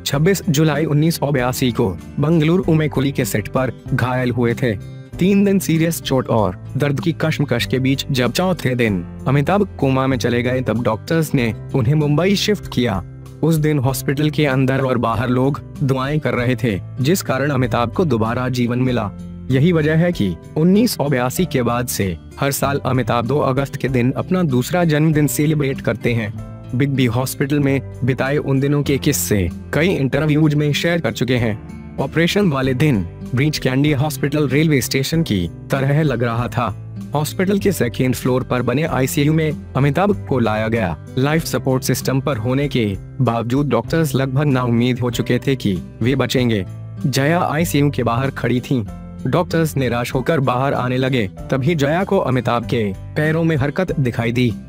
26 जुलाई 1982 को बंगलुरु में कुली के सेट पर घायल हुए थे। 3 दिन सीरियस चोट और दर्द की कश्मकश के बीच जब चौथे दिन अमिताभ कोमा में चले गए, तब डॉक्टर्स ने उन्हें मुंबई शिफ्ट किया। उस दिन हॉस्पिटल के अंदर और बाहर लोग दुआएं कर रहे थे, जिस कारण अमिताभ को दोबारा जीवन मिला। यही वजह है कि 1982 के बाद से हर साल अमिताभ 2 अगस्त के दिन अपना दूसरा जन्मदिन सेलिब्रेट करते हैं। बिग बी हॉस्पिटल में बिताए उन दिनों के किस्से कई इंटरव्यूज में शेयर कर चुके हैं। ऑपरेशन वाले दिन Breach Candy hospital railway station की तरह लग रहा था। हॉस्पिटल के 2nd फ्लोर पर बने ICU में अमिताभ को लाया गया। लाइफ सपोर्ट सिस्टम पर होने के बावजूद डॉक्टर्स लगभग नाउम्मीद हो चुके थे कि वे बचेंगे। जया ICU के बाहर खड़ी थीं। डॉक्टर्स निराश होकर बाहर आने लगे, तभी जया को अमिताभ के पैरों में हरकत दिखाई दी।